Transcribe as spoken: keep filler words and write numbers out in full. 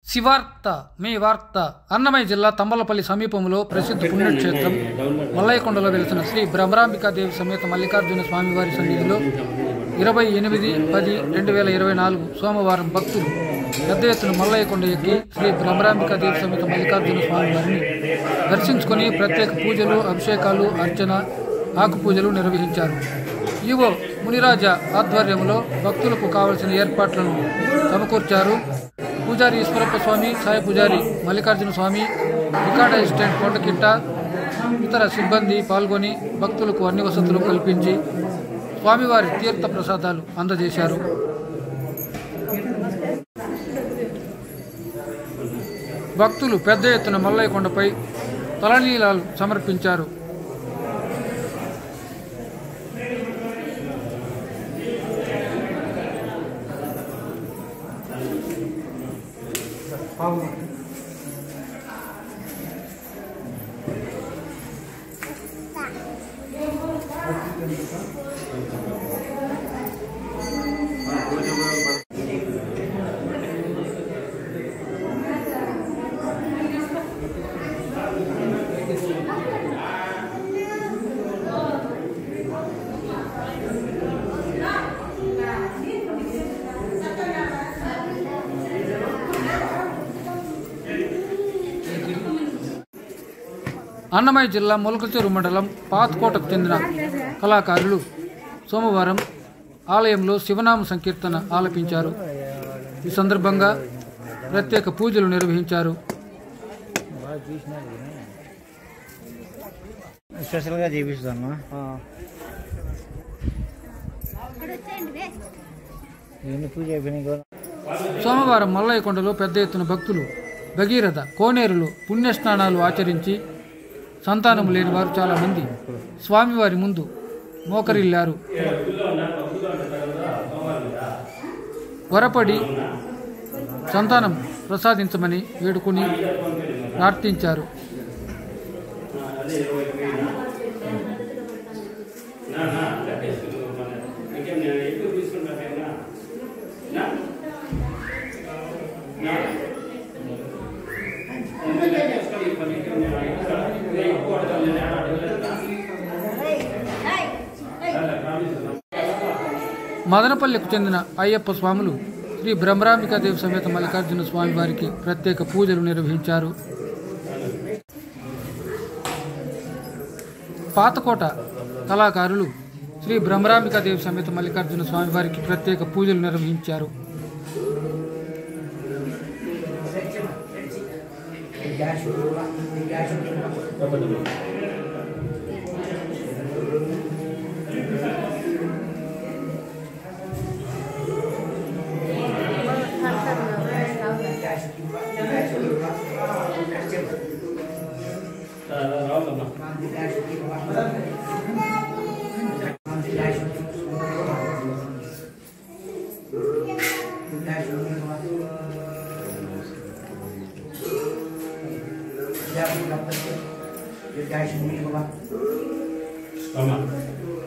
శివార్త మీ వార్త అన్నమయ్య జిల్లా తంబలపల్లి సమీపంలో ప్రసిద్ధ పుణ్యక్షేత్రం మల్లయ్యకొండలో వెలిసిన శ్రీ భ్రమరాంబికాదేవి సమేత మల్లికార్జున స్వామివారి సన్నిధిలో ఇరవై ఎనిమిది పది రెండు వేల ఇరవై నాలుగు సోమవారం భక్తులు పెద్ద ఎత్తున మల్లయ్యకొండ ఎక్కి శ్రీ భ్రమరాంబికాదేవి సమేత మల్లికార్జున స్వామివారిని దర్శించుకొని ప్రత్యేక పూజలు అభిషేకాలు అర్చన ఆకు పూజలు నిర్వహించారు. ఈవో మునిరాజా ఆధ్వర్యంలో భక్తులకు కావలసిన ఏర్పాట్లను సమకూర్చారు. పూజారి ఈశ్వరప్ప స్వామి, సాయి పూజారి మల్లికార్జున స్వామి, రికార్డ్ అసిస్టెంట్ కొండకిట్ట, ఇతర సిబ్బంది పాల్గొని భక్తులకు అన్ని వసతులు కల్పించి స్వామివారి తీర్థ ప్రసాదాలు అందజేశారు. భక్తులు పెద్ద ఎత్తున మల్లయ్యకొండపై తలనీలాలు సమర్పించారు. అన్నమయ్య జిల్లా మొలకచెరు మండలం పాతకోటకు చెందిన కళాకారులు సోమవారం ఆలయంలో శివనామ సంకీర్తన ఆలపించారు. ఈ సందర్భంగా ప్రత్యేక పూజలు నిర్వహించారు. స్పెషల్గా చేపిస్తాను. సోమవారం మల్లయ్యకొండలో పెద్ద ఎత్తున భక్తులు భగీరథ కోనేరులో పుణ్యస్నానాలు ఆచరించి సంతానం లేని వారు చాలా మంది స్వామివారి ముందు మోకరిల్లారు. వరపడి సంతానం ప్రసాదించమని వేడుకొని ప్రార్థించారు. మదనపల్లికి చెందిన అయ్యప్ప స్వాములు శ్రీ భ్రమరాంబికాదేవి సమేత మల్లికార్జున స్వామి వారికి ప్రత్యేక పూజలు నిర్వహించారు. పాతకోట కళాకారులు శ్రీ భ్రమరాంబికాదేవి సమేత మల్లికార్జున స్వామి వారికి ప్రత్యేక పూజలు నిర్వహించారు. Toma.